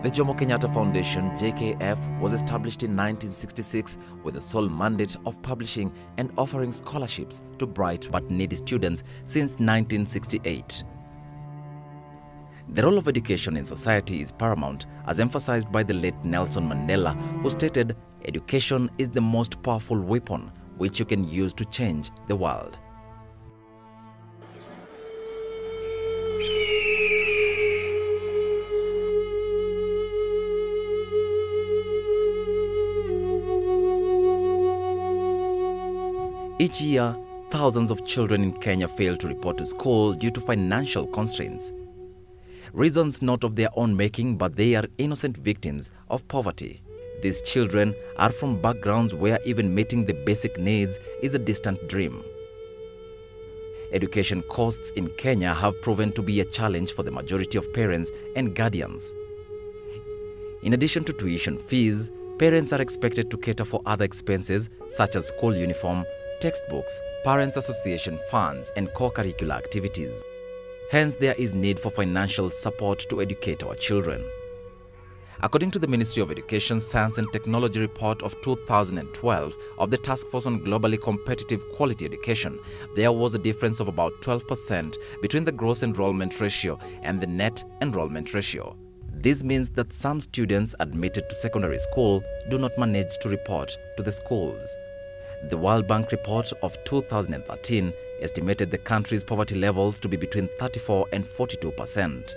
The Jomo Kenyatta Foundation, JKF, was established in 1966 with the sole mandate of publishing and offering scholarships to bright but needy students since 1968. The role of education in society is paramount, as emphasized by the late Nelson Mandela, who stated, "Education is the most powerful weapon which you can use to change the world." Each year, thousands of children in Kenya fail to report to school due to financial constraints. Reasons not of their own making, but they are innocent victims of poverty. These children are from backgrounds where even meeting the basic needs is a distant dream. Education costs in Kenya have proven to be a challenge for the majority of parents and guardians. In addition to tuition fees, parents are expected to cater for other expenses such as school uniform, textbooks, parents' association funds, and co-curricular activities. Hence, there is need for financial support to educate our children. According to the Ministry of Education, Science and Technology report of 2012 of the Task Force on Globally Competitive Quality Education, there was a difference of about 12% between the gross enrollment ratio and the net enrollment ratio. This means that some students admitted to secondary school do not manage to report to the schools. The World Bank report of 2013 estimated the country's poverty levels to be between 34 and 42%.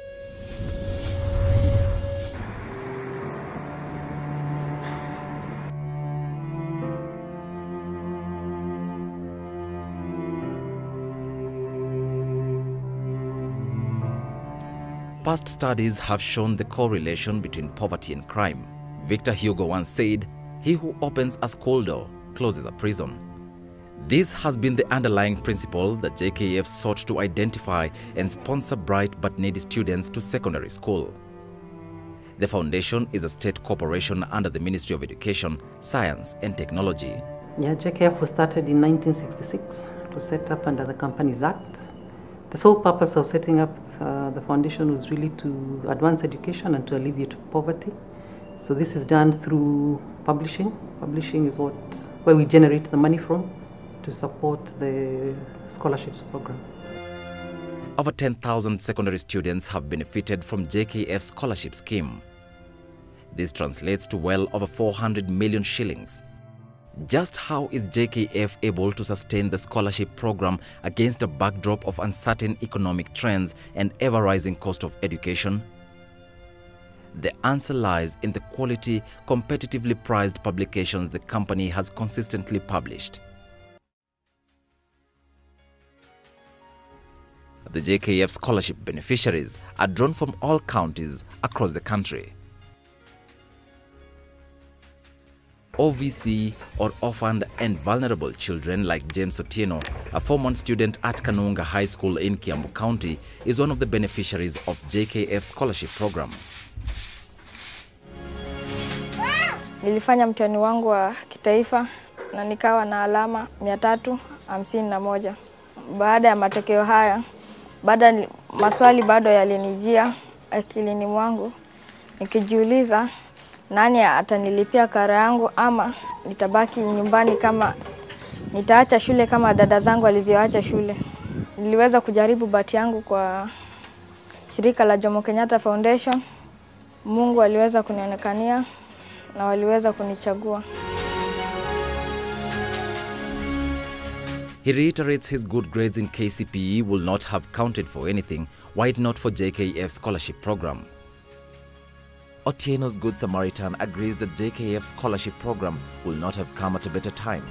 Past studies have shown the correlation between poverty and crime. Victor Hugo once said, "He who opens a school door closes a prison." This has been the underlying principle that JKF sought to identify and sponsor bright but needy students to secondary school. The foundation is a state corporation under the Ministry of Education, Science and Technology. Yeah, JKF was started in 1966 to set up under the Companies Act. The sole purpose of setting up the foundation was really to advance education and to alleviate poverty. So this is done through publishing. Publishing is where we generate the money from to support the scholarships program. Over 10,000 secondary students have benefited from JKF's scholarship scheme. This translates to well over 400 million shillings. Just how is JKF able to sustain the scholarship program against a backdrop of uncertain economic trends and ever-rising cost of education? The answer lies in the quality, competitively priced publications the company has consistently published. The JKF scholarship beneficiaries are drawn from all counties across the country. OVC, or orphaned and vulnerable children like James Otieno, a former student at Kanunga High School in Kiambu County, is one of the beneficiaries of JKF scholarship program. Nilifanya mtihani wangu wa kitaifa na nikawa na alama 351. Baada ya matokeo haya, maswali bado yalinijia akilini mwangu, nikijiuliza nani atanilipia karo yangu ama nitabaki nyumbani kama nitaacha shule kama dada zangu walivyoacha shule. Niliweza kujaribu bahati yangu kwa shirika la Jomo Kenyatta Foundation. Mungu aliweza kunionekania na waliweza kunichagua. He reiterates his good grades in KCPE will not have counted for anything were it not for JKF's scholarship program. Otieno's Good Samaritan agrees that JKF's scholarship program will not have come at a better time.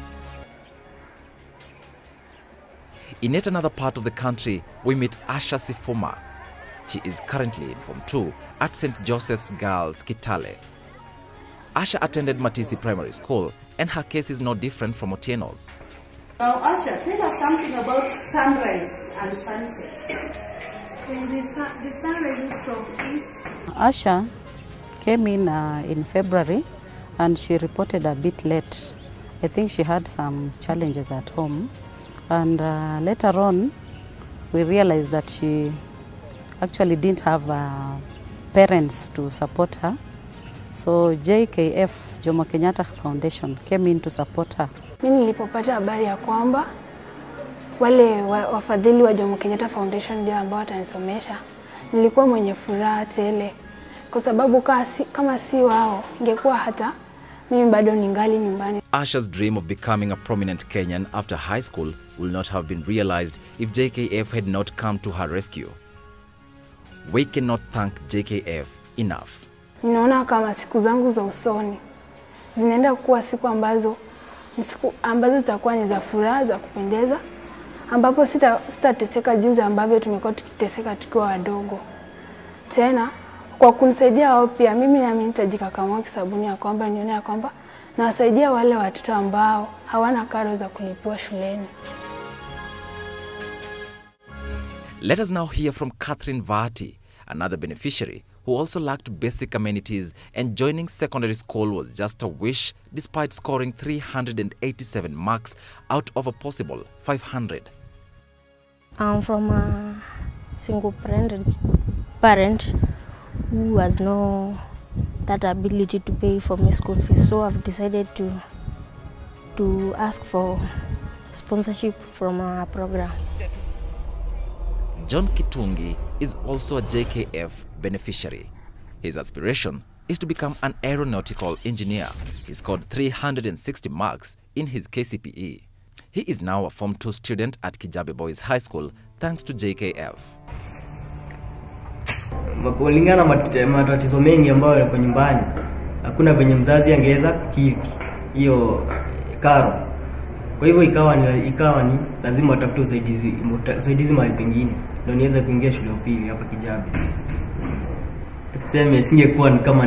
In yet another part of the country, we meet Asha Sifuma. She is currently in Form 2 at St. Joseph's Girls, Kitale. Asha attended Matisi Primary School, and her case is no different from Otieno's. Now, Asha, tell us something about sunrise and sunset. When the sun rises from east. Asha came in February, and she reported a bit late. I think she had some challenges at home, and later on we realized that she actually didn't have parents to support her. So JKF, Jomo Kenyatta Foundation, came in to support her. Mimi nilipopata habari ya kwamba wale wafadhili wa Jomo Kenyatta Foundation ndio ambao watanisomesha, nilikuwa mwenye furaha tele, kwa sababu kama si wao ingekuwa hata mimi bado ningali nyumbani. Asha's dream of becoming a prominent Kenyan after high school will not have been realized if JKF had not come to her rescue. We cannot thank JKF enough. Ninaona kama siku zangu za usoni zinaenda kuwa siku ambazo zitakuwa ni za furaha, za kupendeza, ambapo sitateseka jinsi ambavyo tumekuwa tukiteseka tukiwa wadogo. Tena kwa kunisaidia wao pia mimi nami nitajikakamua kisabuni ya kwamba nione ya kwamba nawasaidia wale watoto ambao hawana karo za kulipia shuleni. Let us now hear from Catherine Vati, another beneficiary who also lacked basic amenities, and joining secondary school was just a wish despite scoring 387 marks out of a possible 500. I'm from a single parent who has no that ability to pay for my school fees, so I've decided to ask for sponsorship from our program. John Kitungi is also a JKF beneficiary. His aspiration is to become an aeronautical engineer. He scored 360 marks in his KCPE. He is now a Form 2 student at Kijabe Boys High School thanks to JKF. Kulingana matatizo mengi ambayo yako nyumbani, hakuna venye mzazi angeweza kukidhi hiyo karo. Kwa hivyo ikawa ni lazima watafute usaidizi mahali pengine ndio niweze kuingia shule ya upili hapa Kijabe. Tuseme singekuwa ni kama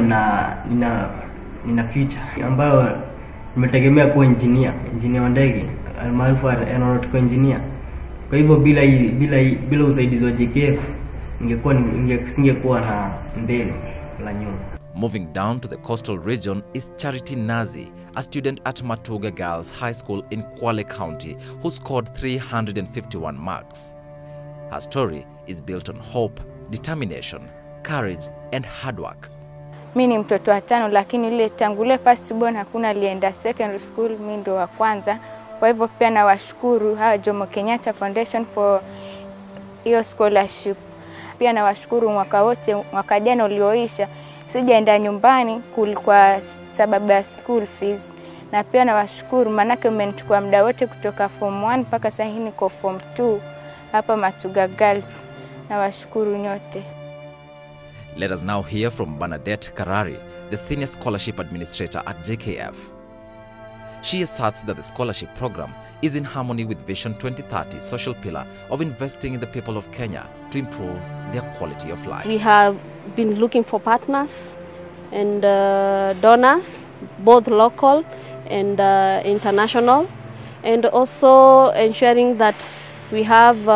nina future ambayo nimetegemea kuwa engineer wa ndege, almaarufu aeronautical engineer. Kwa hivyo bila usaidizi wa JKF singekuwa na mbele la nyuma. Moving down to the coastal region is Charity Nazi, a student at Matuga Girls High School in Kwale County who scored 351 marks. Her story is built on hope, determination, courage and hard work. Mimi ni mtoto wa tano, lakini ile tangule first born hakuna alienda secondary school, mimi ndo wa kwanza. Kwa hivyo pia nawashukuru Jomo Kenyatta Foundation for hiyo scholarship. Pia nawashukuru mwaka jana ulioisha sijaenda nyumbani kwa sababu ya school fees, na pia nawashukuru manake umenichukua muda wote kutoka form 1 mpaka sasa hivi niko form 2 hapa Matuga Girls. Nawashukuru nyote. Let us now hear from Bernadette Karari, the Senior Scholarship Administrator at JKF. She asserts that the scholarship program is in harmony with Vision 2030 social pillar of investing in the people of Kenya to improve their quality of life. We have been looking for partners and donors, both local and international, and also ensuring that we have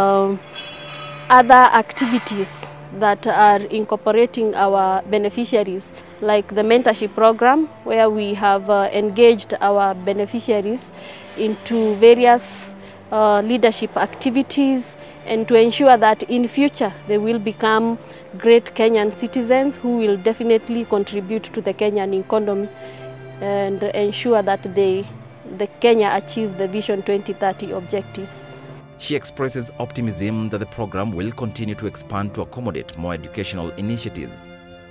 other activities that are incorporating our beneficiaries, like the mentorship program, where we have engaged our beneficiaries into various leadership activities, and to ensure that in future they will become great Kenyan citizens who will definitely contribute to the Kenyan economy and ensure that the Kenya achieve the Vision 2030 objectives. She expresses optimism that the program will continue to expand to accommodate more educational initiatives.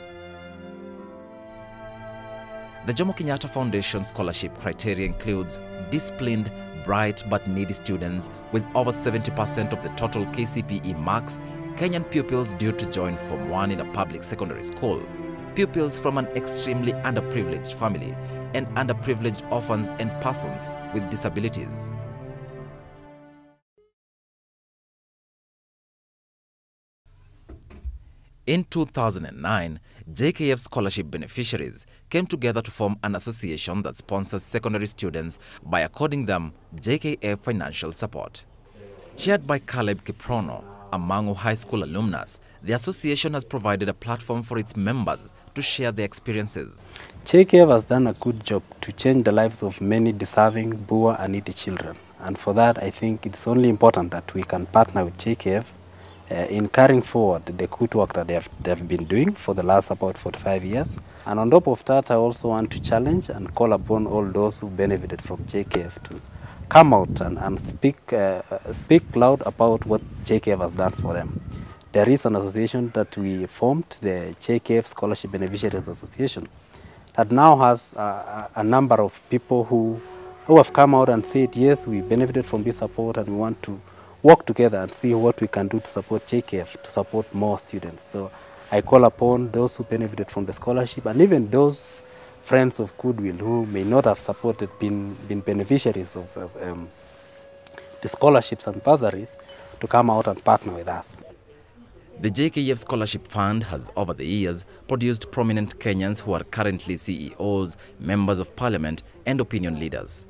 The Jomo Kenyatta Foundation scholarship criteria includes disciplined, bright but needy students with over 70% of the total KCPE marks, Kenyan pupils due to join Form 1 in a public secondary school, pupils from an extremely underprivileged family, and underprivileged orphans and persons with disabilities. In 2009, JKF scholarship beneficiaries came together to form an association that sponsors secondary students by according them JKF financial support. Chaired by Caleb Kiprono, a Mangu High School alumnus, the association has provided a platform for its members to share their experiences. JKF has done a good job to change the lives of many deserving, poor and needy children. And for that, I think it's only important that we can partner with JKF in carrying forward the good work that they have been doing for the last about 45 years. And on top of that, I also want to challenge and call upon all those who benefited from JKF to come out and speak loud about what JKF has done for them. There is an association that we formed, the JKF Scholarship Beneficiaries Association, that now has a number of people who have come out and said, yes, we benefited from this support and we want to work together and see what we can do to support JKF, to support more students. So I call upon those who benefited from the scholarship and even those friends of goodwill who may not have supported, been beneficiaries of the scholarships and bursaries, to come out and partner with us. The JKF Scholarship Fund has over the years produced prominent Kenyans who are currently CEOs, members of parliament and opinion leaders.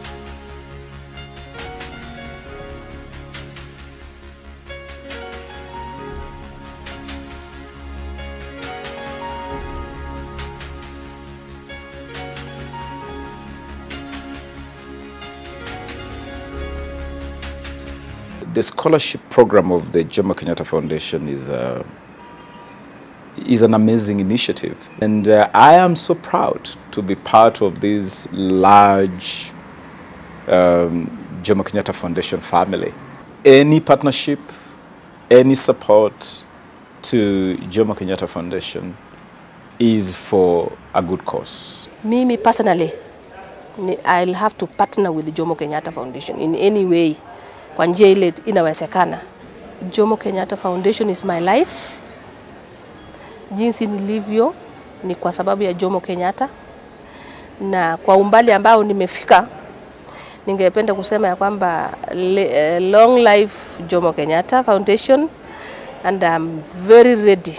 The scholarship program of the Jomo Kenyatta Foundation is an amazing initiative. And I am so proud to be part of this large Jomo Kenyatta Foundation family. Any partnership, any support to Jomo Kenyatta Foundation is for a good cause. Me personally, I'll have to partner with the Jomo Kenyatta Foundation in any way. Kwa njia ile inawezekana. Jomo Kenyatta Foundation is my life. Jinsi nilivyo ni kwa sababu ya Jomo Kenyatta. Na kwa umbali ambao nimefika, ningependa kusema ya kwamba long life Jomo Kenyatta Foundation, and I'm very ready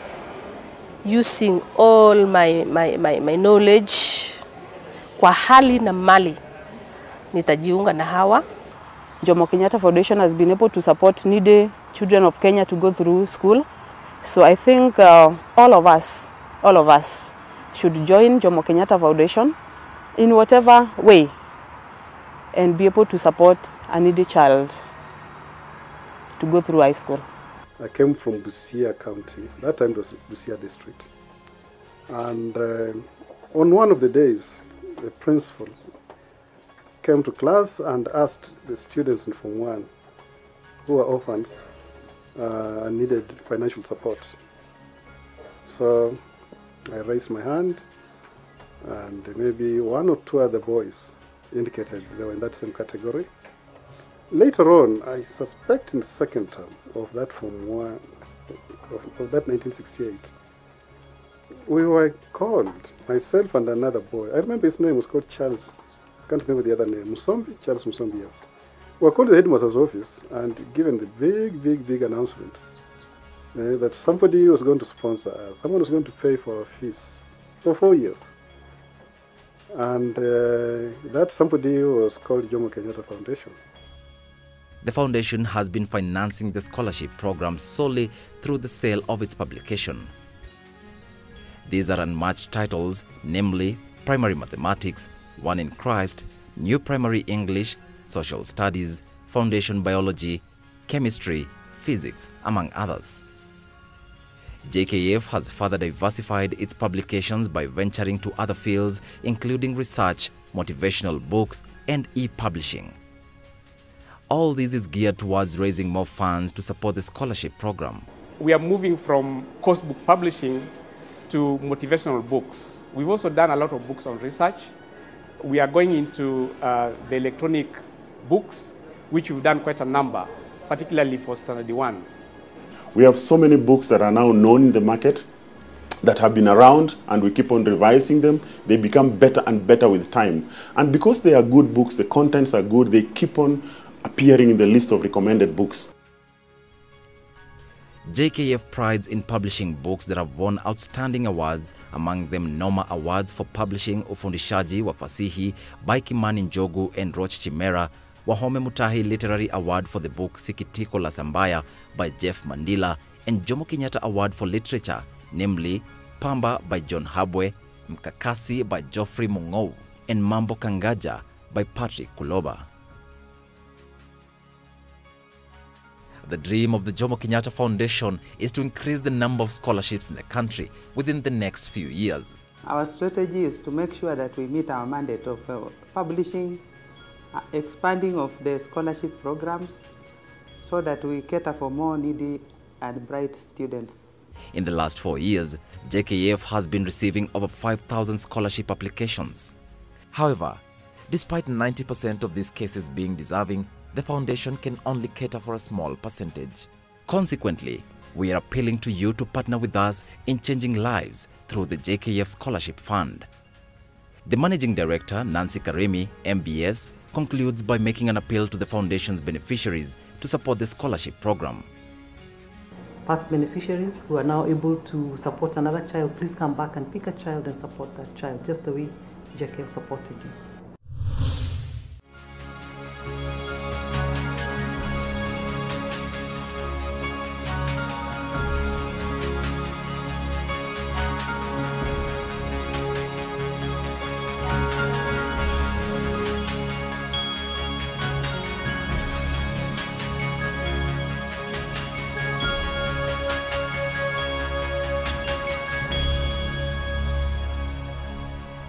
using all my knowledge kwa hali na mali nitajiunga na hawa. Jomo Kenyatta Foundation has been able to support needy children of Kenya to go through school. So I think all of us should join Jomo Kenyatta Foundation in whatever way and be able to support a needy child to go through high school. I came from Busia County. That time it was Busia District. And on one of the days, the principal came to class and asked the students in Form 1 who were orphans and needed financial support. So I raised my hand and maybe one or two other boys indicated they were in that same category. Later on, I suspect in the second term of that Form 1, of that 1968, we were called, myself and another boy. I remember his name was called Charles. I can't remember the other name. Charles Musombi, yes. We were called to the headmaster's office and given the big announcement that somebody was going to sponsor us. Someone was going to pay for our fees for 4 years. And that somebody was called Jomo Kenyatta Foundation. The foundation has been financing the scholarship program solely through the sale of its publication. These are unmatched titles, namely Primary Mathematics, One in Christ, New Primary English, Social Studies, Foundation Biology, Chemistry, Physics, among others. JKF has further diversified its publications by venturing to other fields, including research, motivational books, and e-publishing. All this is geared towards raising more funds to support the scholarship program. We are moving from course book publishing to motivational books. We've also done a lot of books on research. We are going into the electronic books, which we've done quite a number, particularly for Standard 1. We have so many books that are now known in the market, that have been around, and we keep on revising them. They become better and better with time. And because they are good books, the contents are good, they keep on appearing in the list of recommended books. JKF prides in publishing books that have won outstanding awards, among them Noma Awards for publishing Ufundishaji wa Fasihi by Kimani Njogu and Roch Chimera, Wahome Mutahi Literary Award for the book Sikitiko la Sambaya by Jeff Mandila, and Jomo Kenyatta Award for Literature, namely Pamba by John Habwe, Mkakasi by Geoffrey Mungou, and Mambo Kangaja by Patrick Kuloba. the dream of the Jomo Kenyatta Foundation is to increase the number of scholarships in the country within the next few years. Our strategy is to make sure that we meet our mandate of publishing, expanding of the scholarship programs so that we cater for more needy and bright students. In the last 4 years, JKF has been receiving over 5,000 scholarship applications. However, despite 90% of these cases being deserving, the foundation can only cater for a small percentage. Consequently, we are appealing to you to partner with us in changing lives through the JKF Scholarship Fund. The Managing Director, Nancy Karimi, MBS, concludes by making an appeal to the foundation's beneficiaries to support the scholarship program. Past beneficiaries who are now able to support another child, please come back and pick a child and support that child, just the way JKF supported you.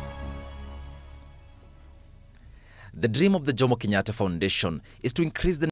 The dream of the Jomo Kenyatta Foundation is to increase the